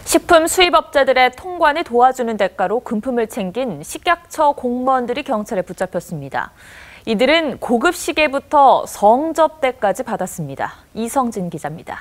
식품 수입업자들의 통관을 도와주는 대가로 금품을 챙긴 식약처 공무원들이 경찰에 붙잡혔습니다. 이들은 고급 시계부터 성접대까지 받았습니다. 이성진 기자입니다.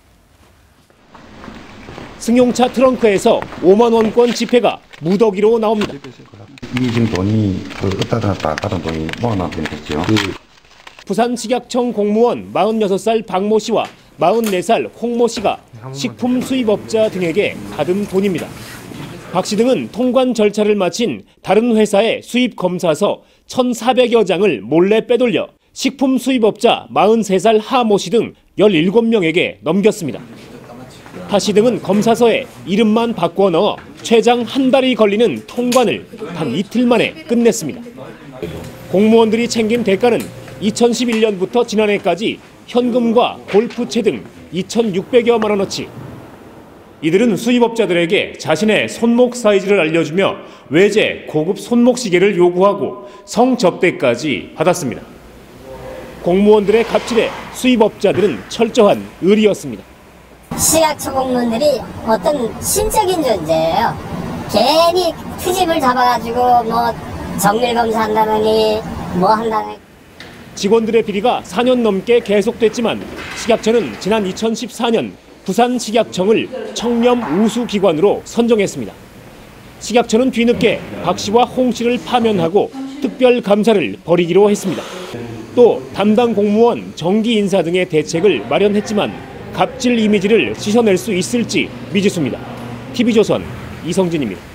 승용차 트렁크에서 5만 원권 지폐가 무더기로 나옵니다. 이 지금 돈이 어디다 놨다 다른 돈이 모아놨던 거죠. 부산식약청 공무원 46살 박모 씨와 44살 홍모 씨가 식품 수입업자 등에게 받은 돈입니다. 박 씨 등은 통관 절차를 마친 다른 회사의 수입 검사서 1,400여 장을 몰래 빼돌려 식품 수입업자 43살 하모 씨 등 17명에게 넘겼습니다. 하 씨 등은 검사서에 이름만 바꿔 넣어 최장 한 달이 걸리는 통관을 단 이틀 만에 끝냈습니다. 공무원들이 챙긴 대가는 2011년부터 지난해까지 현금과 골프채 등 2,600여만 원어치. 이들은 수입업자들에게 자신의 손목 사이즈를 알려주며 외제 고급 손목 시계를 요구하고 성접대까지 받았습니다. 공무원들의 갑질에 수입업자들은 철저한 의리였습니다. 식약처 공무원들이 어떤 신적인 존재예요. 괜히 트집을 잡아가지고 뭐 정밀 검사한다느니 뭐 한다느니. 직원들의 비리가 4년 넘게 계속됐지만 식약처는 지난 2014년 부산식약청을 청렴 우수기관으로 선정했습니다. 식약처는 뒤늦게 박 씨와 홍 씨를 파면하고 특별감사를 벌이기로 했습니다. 또 담당 공무원, 정기 인사 등의 대책을 마련했지만 갑질 이미지를 씻어낼 수 있을지 미지수입니다. TV조선 이성진입니다.